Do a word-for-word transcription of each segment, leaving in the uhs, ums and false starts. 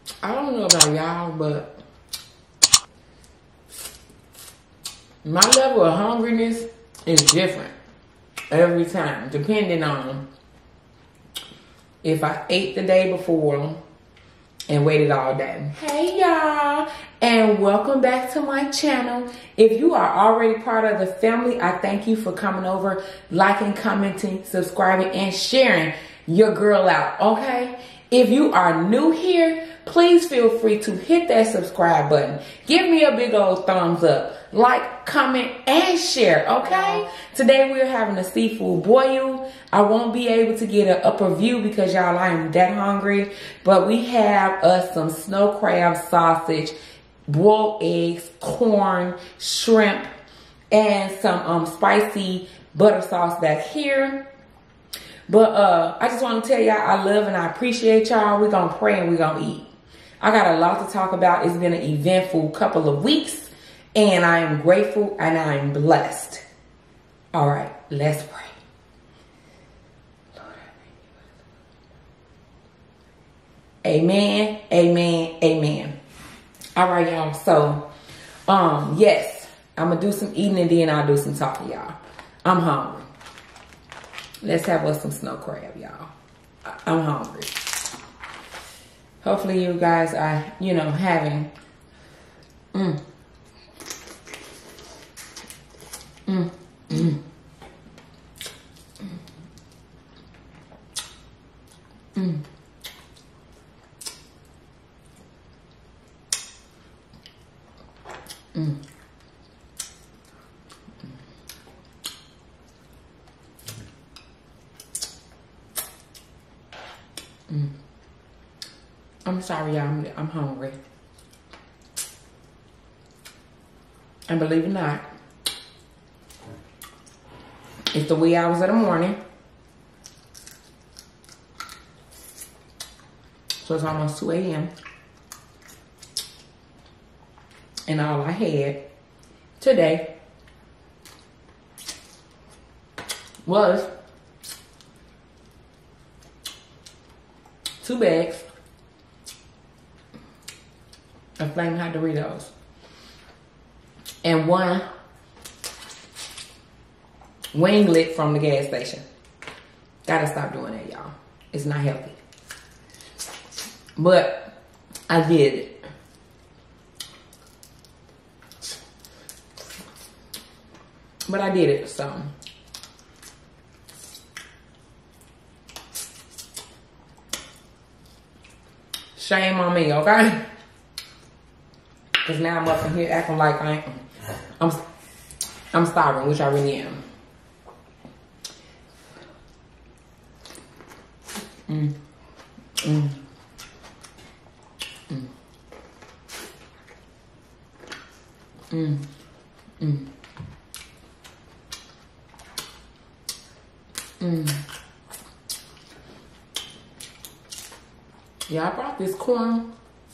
I don't know about y'all, but my level of hungriness is different every time, depending on if I ate the day before and waited all day. Hey y'all, and welcome back to my channel. If you are already part of the family, I thank you for coming over, liking, commenting, subscribing, and sharing your girl out, okay? If you are new here, please feel free to hit that subscribe button. Give me a big old thumbs up. Like, comment, and share, okay? Today we're having a seafood boil. I won't be able to get an upper view because y'all, I am that hungry. But we have us some snow crab sausage, boiled eggs, corn, shrimp, and some um, spicy butter sauce back here. But uh, I just want to tell y'all I love and I appreciate y'all. We're going to pray and we're going to eat. I got a lot to talk about. It's been an eventful couple of weeks. And I am grateful and I am blessed. All right, let's pray. Lord, I thank you. Amen, amen, amen. All right, y'all. So, um, yes, I'm going to do some eating and then I'll do some talking, y'all. I'm hungry. Let's have us some snow crab, y'all. I'm hungry. Hopefully you guys are, you know, having... Mm, Mm, mm, mm, mm, mm. I'm sorry, y'all. I'm, I'm hungry. And believe it or not, it's the wee hours of the morning. So it's almost two A M And all I had today was two bags of Flamin' Hot Doritos and one winglet from the gas station. Gotta stop doing that, y'all. It's not healthy. But I did it. But I did it, so. Shame on me, okay? Because now I'm up in here acting like I ain't, I'm, I'm starving, which I really am. Mm. Mm. Mm. Mm. Mm. Mm. Yeah, I brought this corn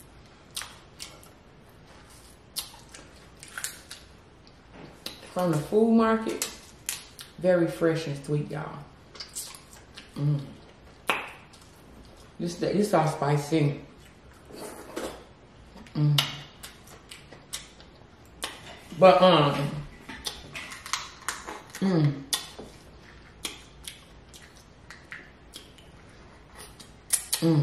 from the food market. Very fresh and sweet, y'all. Mm. This this all spicy. Mm. But um, mm. Mm.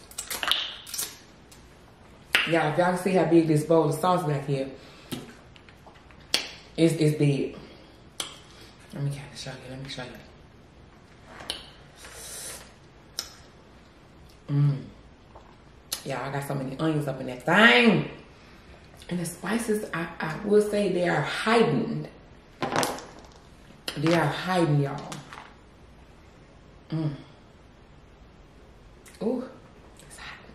Y'all, if y'all can see how big this bowl of sauce back here, it's it's big. Let me kind of show you. Let me show you. Mmm. Yeah, I got so many onions up in that thing. And the spices, I, I will say they are heightened. They are heightened, y'all. Mmm. Ooh, it's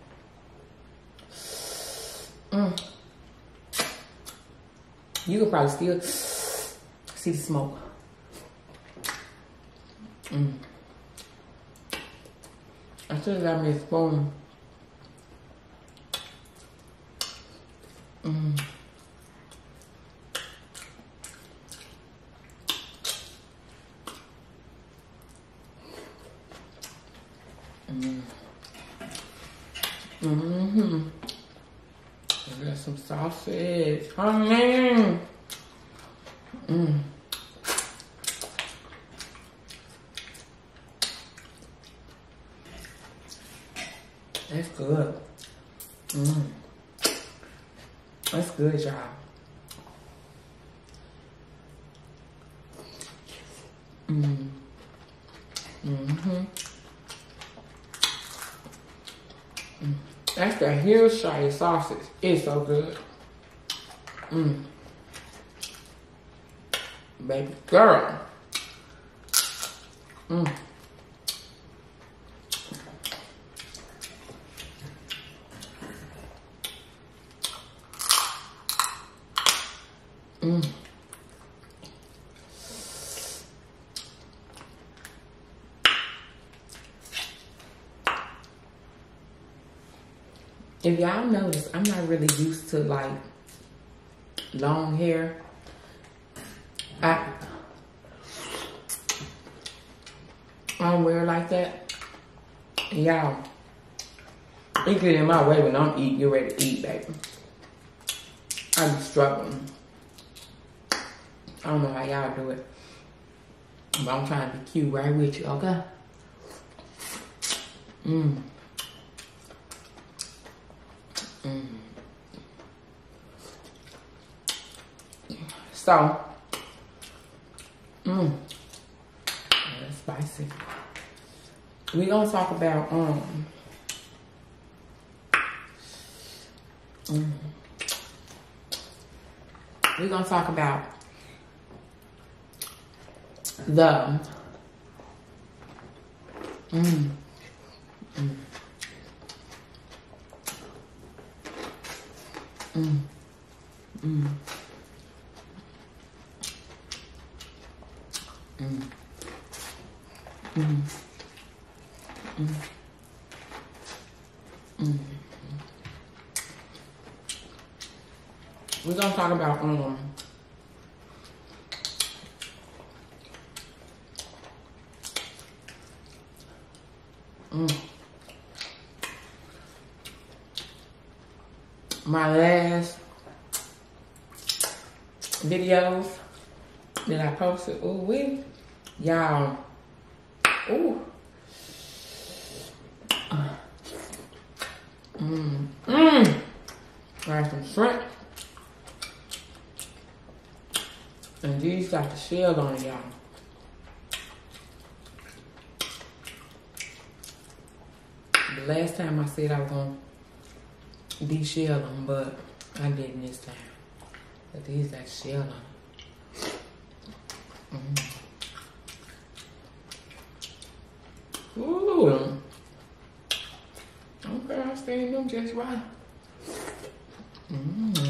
hot. Mmm. You can probably still see the smoke. Mmm. I should have got me a spoon. Mm. Mm. Mm-hmm. Got some sausage. Honey. Mmm. That's good. Mmm. That's good, y'all. Mmm. Mm-hmm. Mm. That's the Hillshire sausage. It's so good. Mmm. Baby girl. Mmm. Mmm. If y'all notice, I'm not really used to like long hair. I, I don't wear it like that. Y'all, it get in my way when I'm eating, you're ready to eat, baby. I be struggling. I don't know how y'all do it. But I'm trying to be cute right with you, okay? Mmm. Mm. So, mmm, that's spicy. We're gonna talk about um, mm, we're gonna talk about the mm, mm, Mm, mm, mm, mm, mm, mm. We're gonna talk about um mm, my last videos that I posted. Ooh, we, y'all, ooh, mmm, mmm, got some shrimp, and these got the shell on it, y'all. The last time I said I was gonna de-shell them, but I didn't this time. But these got shell on it. Mm. Ooh. Okay, I steamed them just right. Mmm.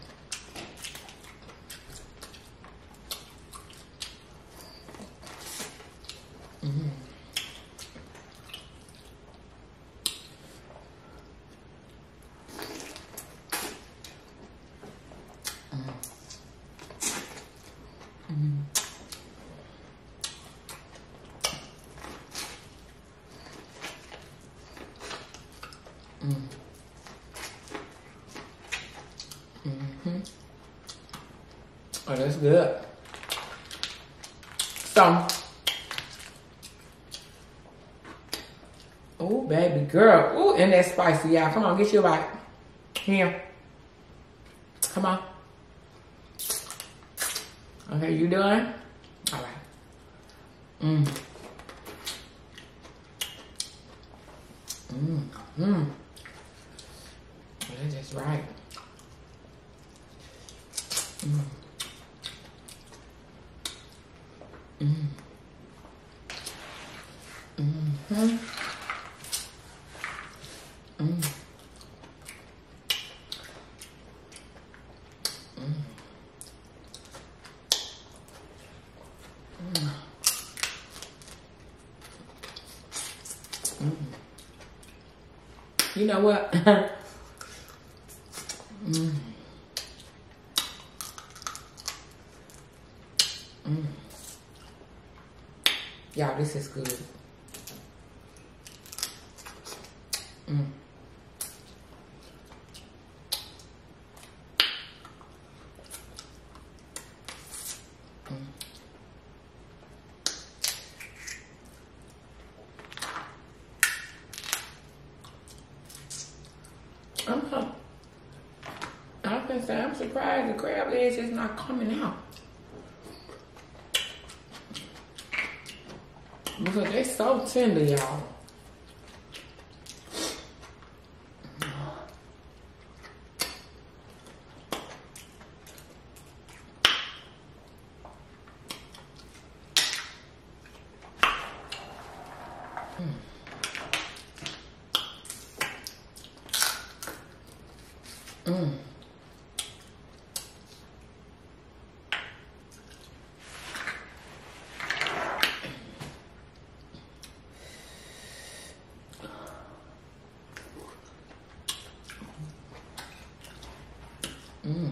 Mmm. Mm. Mm-hmm. Oh, that's good. So, oh, baby girl. Oh, and that's spicy, y'all. Come on, get your bite. Here. Come on. Okay, you done? All right. Mmm. Mmm. Mmm. That's just right. Mmm. Mmm. Mm-hmm. Mmm. You know what? mm. Mm. Y'all, this is good. Mm. I'm, I'm, I can say I'm surprised the crab legs is not coming out. Because they're so tender, y'all. Mm. Mm.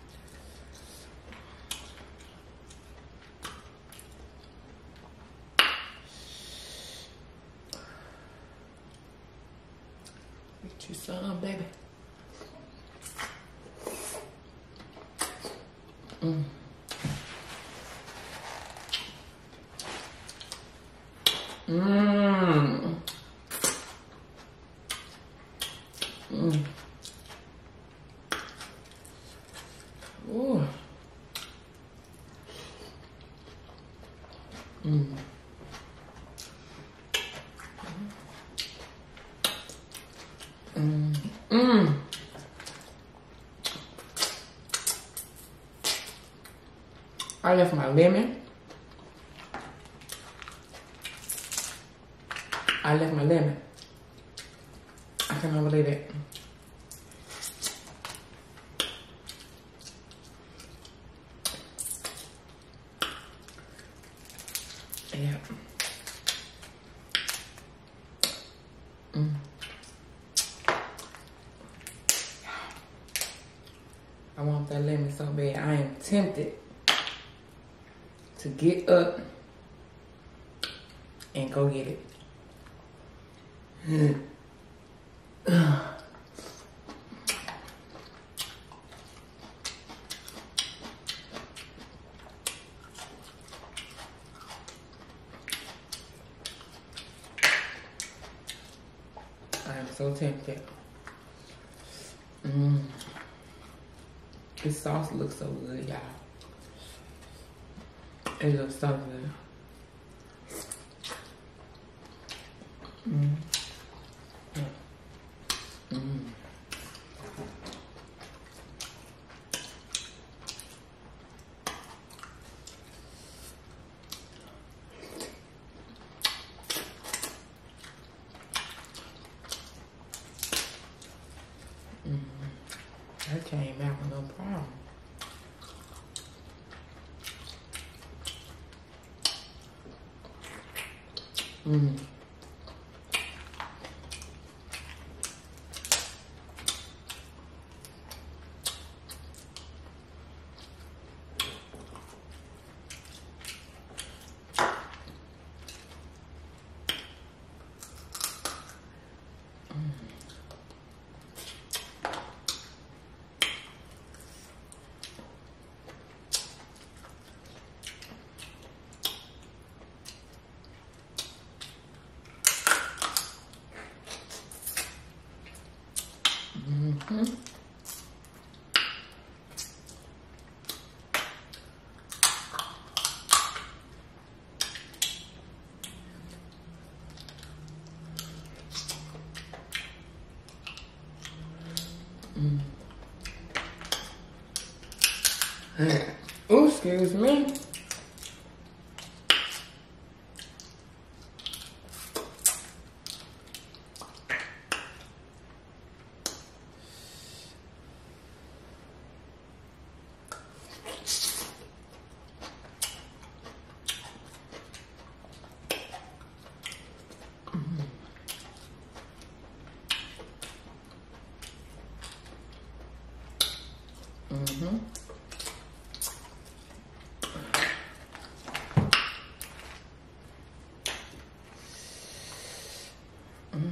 Get you some, baby. Mm. Mmm. Mm. Ooh. Mm. Mm. Mm. I left my lemon. I left my lemon. I cannot believe it. Yeah. Mm. I want that lemon so bad. I am tempted to get up and go get it. Mm. I am so tempted. Mm. This sauce looks so good, y'all. It looks so good. Mm. Mm. Mm. That came out with no problem. Mm. Mm-hmm. Mm. Oh, excuse me. Mm-hmm. Mm.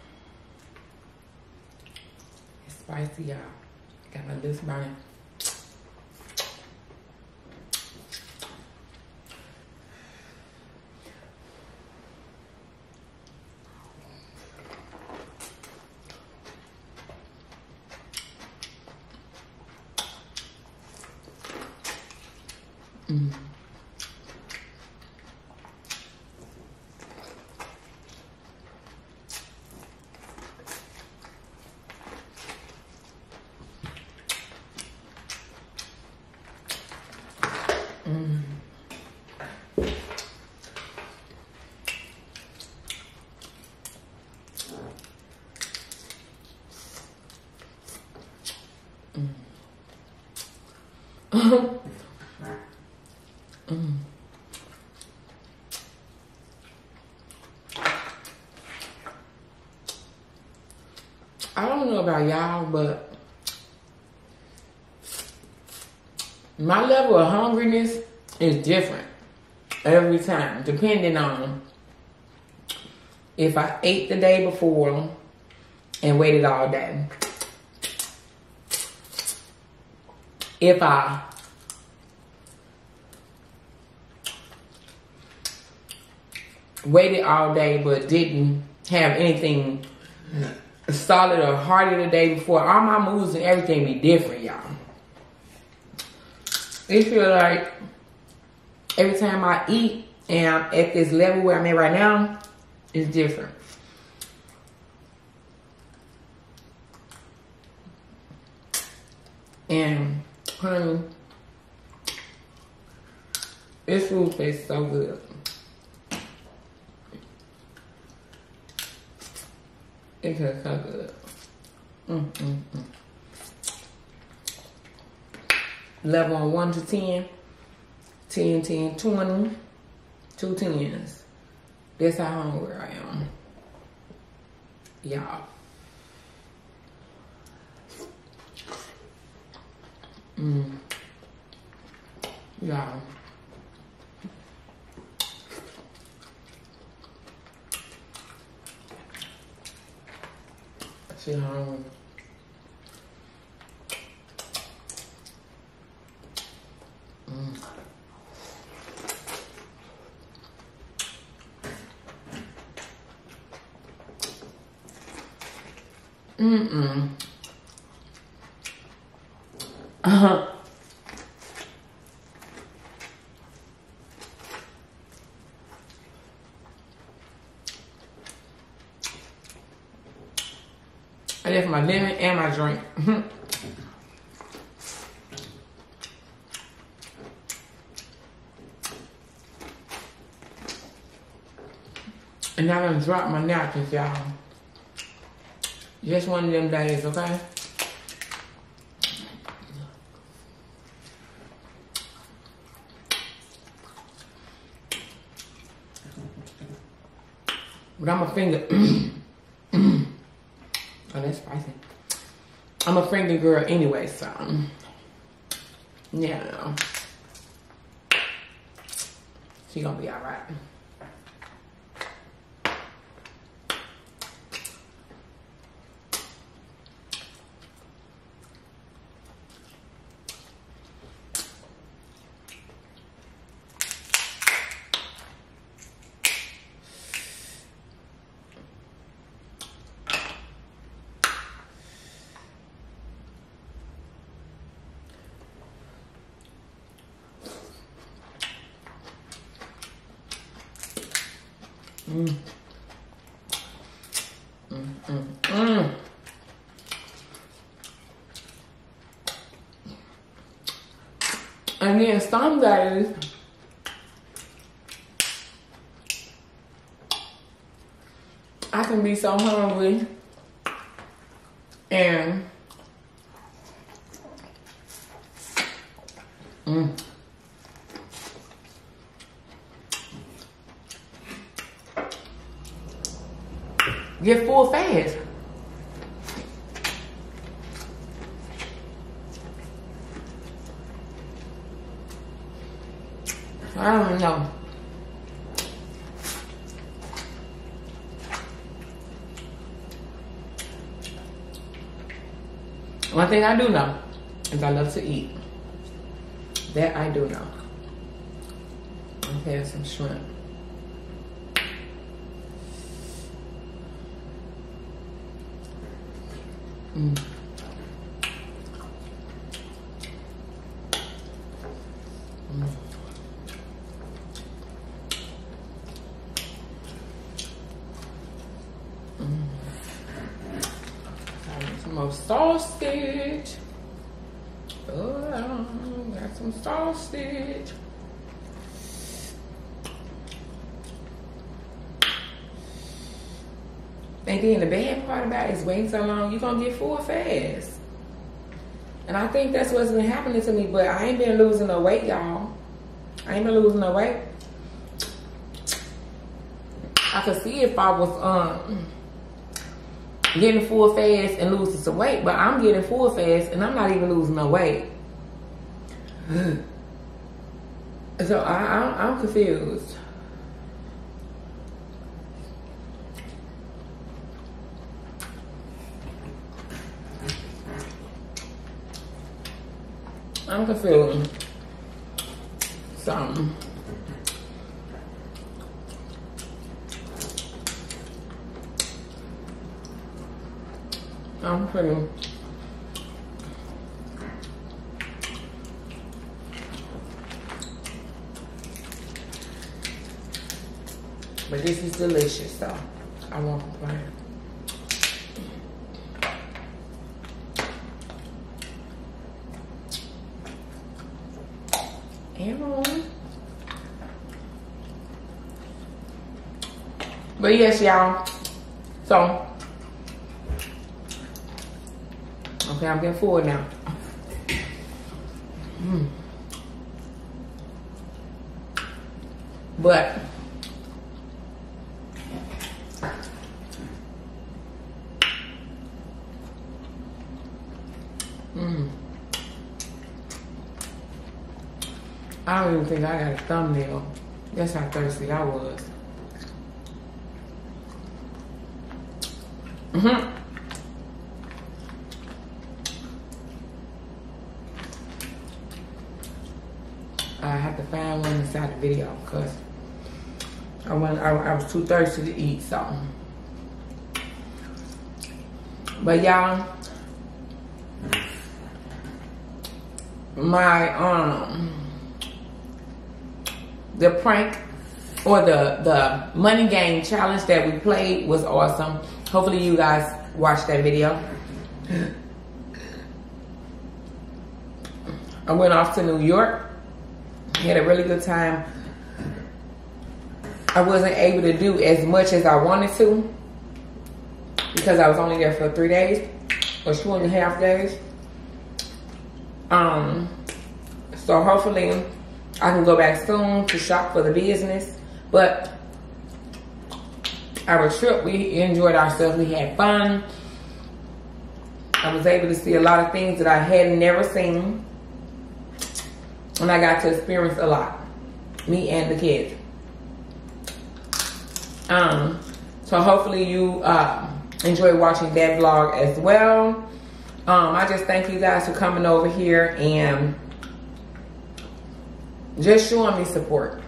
It's spicy, y'all. Got my lips burning. Mm. Mm. Mm. Mm. I don't know about y'all, but my level of hungriness is different every time, depending on if I ate the day before and waited all day. If I waited all day but didn't have anything solid or hearty the day before, all my moods and everything be different, y'all. It feel like every time I eat and I'm at this level where I'm at right now, it's different. And honey, this food tastes so good. It tastes so good. Mm, mm, mm. Level on one to ten. ten, ten, twenty. Two tens. That's how hungry I am. Y'all. Mm. Y'all. She hungry. Mm. Mm-mm. Uh-huh. I left my lemon and my drink. And I done dropped my napkins, y'all. Just one of them days, okay? But I'm a finger. Oh, that's spicy. I'm a finger girl anyway, so yeah, she gonna be all right. Mm. Mm, mm, mm. And then some days, I can be so hungry and mm, get full fast. I don't know. One thing I do know is I love to eat. That I do know. Okay, some shrimp. Mm. Mm. sausage. Oh, got some sausage. And then the bad part about it is waiting so long, you're gonna get full fast. And I think that's what's been happening to me, but I ain't been losing no weight, y'all. I ain't been losing no weight. I could see if I was um getting full fast and losing some weight, but I'm getting full fast and I'm not even losing no weight. So I, I, I'm confused. I'm confused. Something. I'm confused. But this is delicious, though. I won't complain. But yes, y'all. So, okay, I'm getting full now. Mm. But mm, I don't even think I got a thumbnail. That's how thirsty I was. Mm-hmm. I have to find one inside the video because I went. I, I was too thirsty to eat something. But y'all, my um, the prank or the the money game challenge that we played was awesome. Hopefully you guys watched that video. I went off to New York. Had a really good time. I wasn't able to do as much as I wanted to because I was only there for three days or two and a half days. Um, so hopefully I can go back soon to shop for the business. But our trip, we enjoyed ourselves. We had fun. I was able to see a lot of things that I had never seen. And I got to experience a lot. Me and the kids. Um, so hopefully you uh, enjoy watching that vlog as well. Um, I just thank you guys for coming over here and just showing me support.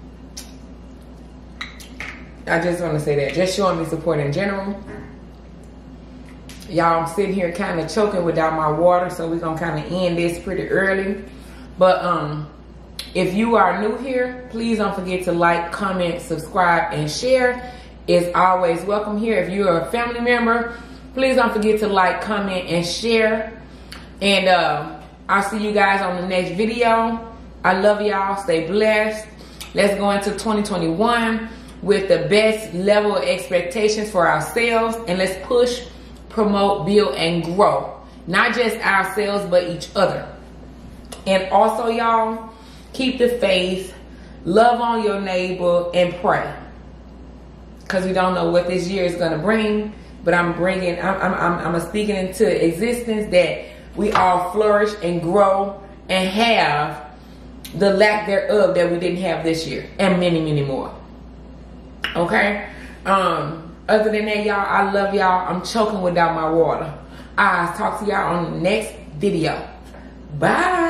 I just want to say that. Just showing me support in general. Y'all, I'm sitting here kind of choking without my water, so we're going to kind of end this pretty early. But um, if you are new here, please don't forget to like, comment, subscribe, and share. It's always welcome here. If you're a family member, please don't forget to like, comment, and share. And uh, I'll see you guys on the next video. I love y'all. Stay blessed. Let's go into twenty twenty-one with the best level of expectations for ourselves. And let's push, promote, build, and grow. Not just ourselves, but each other. And also, y'all, keep the faith, love on your neighbor, and pray. Because we don't know what this year is going to bring. But I'm bringing, I'm, I'm, I'm, I'm speaking into existence that we all flourish and grow and have the lack thereof that we didn't have this year. And many, many more. Okay? Um, other than that, y'all, I love y'all. I'm choking without my water. I'll talk to y'all on the next video. Bye.